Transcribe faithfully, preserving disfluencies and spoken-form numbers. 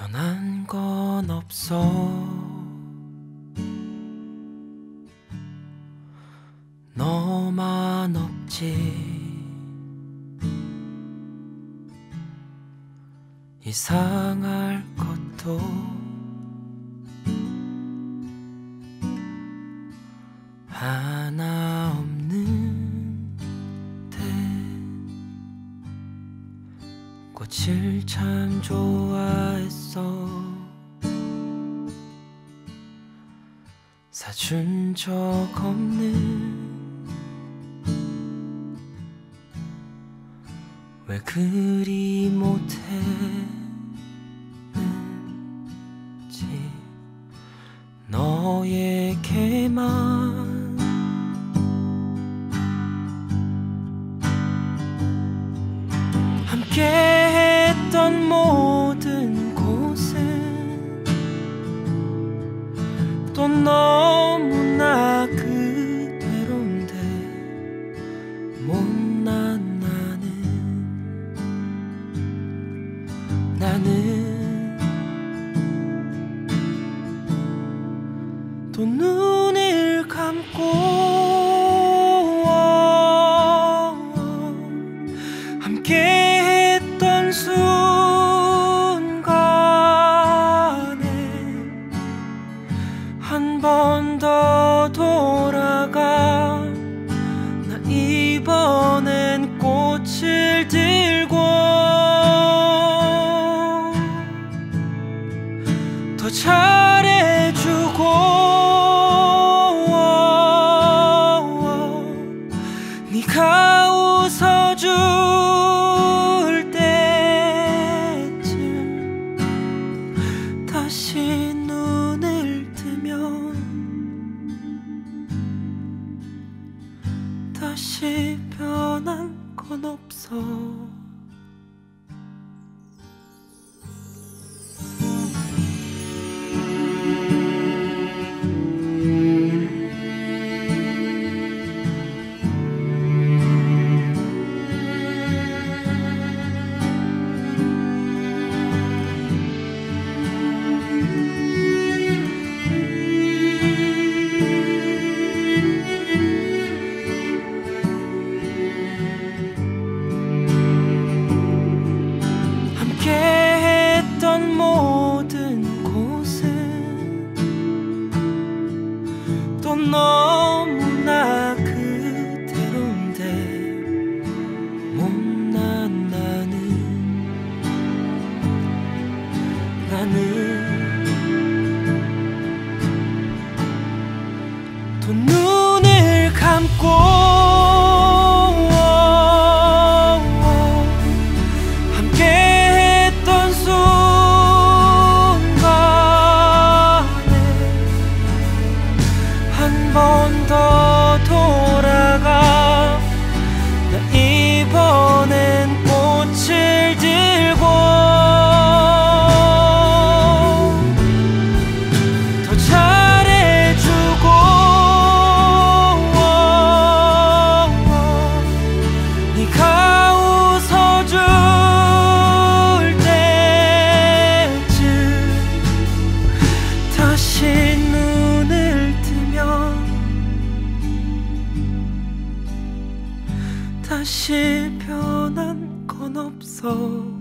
변한 건 없어. 너만 없지. 이상할 것도 하나 없는데 꽃을 참 좋아했어. 사준 적 없는 왜 그리 못했는지 너에게만 함께했던 모든 곳은 또 너무나 그대로인데 못난 나는 또 눈을 감고 함께했던 순간에 한 번 더 돌아가. 나 이번엔 꽃을 들고 더 잘해주고 네가 웃어줄 때쯤 다시 눈을 뜨면 다시 변한 건 없어. 함께했던 모든 곳은 또 너무나 그대로인데 못난 나는 나는 또 눈을 감고 한 번 더 돌아가. 나 이번엔 꽃을 들고 더 잘해주고 네가 웃어줄 때쯤 다시 눈을 다시 변한 건 없어.